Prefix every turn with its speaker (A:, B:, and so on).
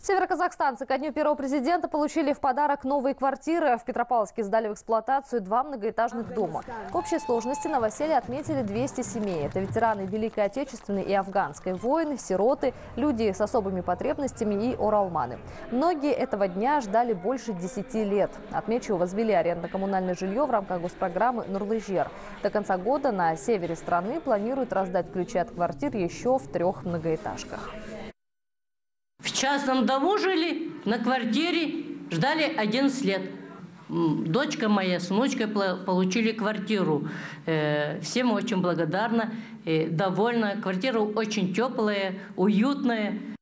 A: Североказахстанцы ко дню первого президента получили в подарок новые квартиры. В Петропавловске сдали в эксплуатацию 2 многоэтажных дома. В общей сложности новоселье отметили 200 семей. Это ветераны Великой Отечественной и Афганской войн, сироты, люди с особыми потребностями и оралманы. Многие этого дня ждали больше 10 лет. Отмечу, возвели арендно-коммунальное жилье в рамках госпрограммы «Нурлы-жер». До конца года на севере страны планируют раздать ключи от квартир еще в 3 многоэтажках.
B: В частном дому жили, на квартире, ждали 11 лет. Дочка моя с внучкой получили квартиру. Всем очень благодарна, довольна. Квартира очень теплая, уютная.